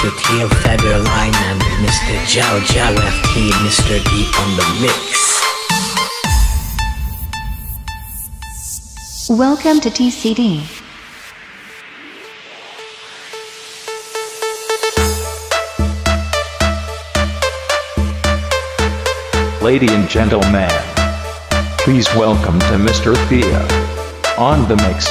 Mr. Clear Featherline and Mr. Jao Jao FT, Mr. D on the mix. Welcome to TCD. Ladies and gentlemen, please welcome to Mr. Thea on the mix.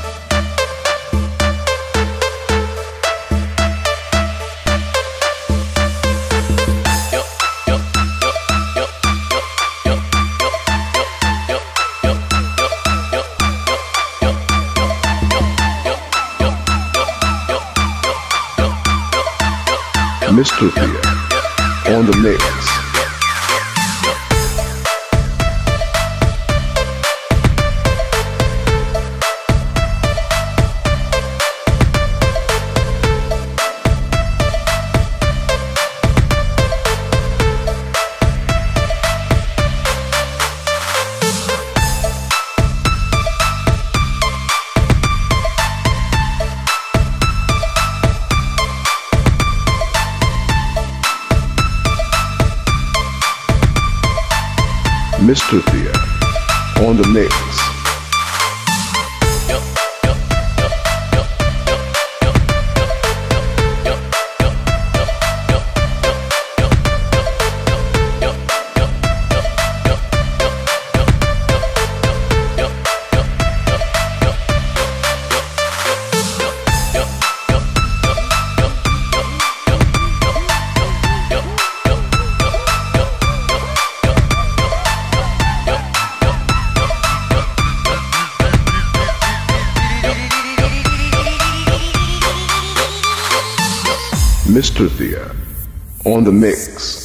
Mr. Thea on the mix. Mr. Thea on the mix. Mr. Thea on the mix.